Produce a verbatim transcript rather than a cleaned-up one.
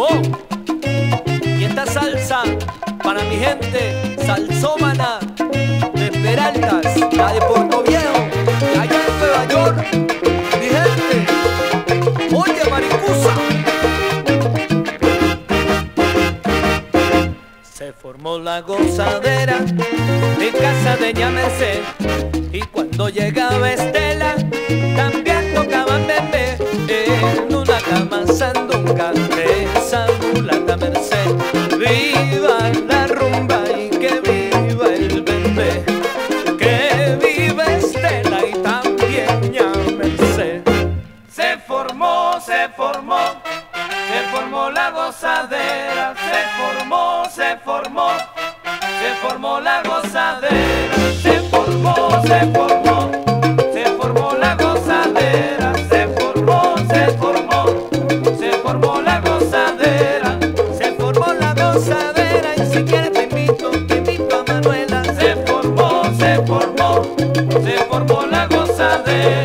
Oh, y esta salsa para mi gente salsómana de Esmeraldas, la de Puerto Viejo, de allá en Nueva York. Mi gente, oye maricusa. Se formó la gozadera en casa de ña Merced, y cuando llegaba Estela también tocaban bebé en una cama sandunga de esa mulata Merced. Viva la rumba y que viva el bebé, que viva Estela y también ña Merced. Se formó, se formó, se formó la gozadera, se formó, se formó, se formó la gozadera, se formó, se formó, se formó la gozadera, se formó, se formó, se formó la gozadera, se formó la gozadera y si quieres te invito, te invito a Manuela. Se formó, se formó, se formó la gozadera.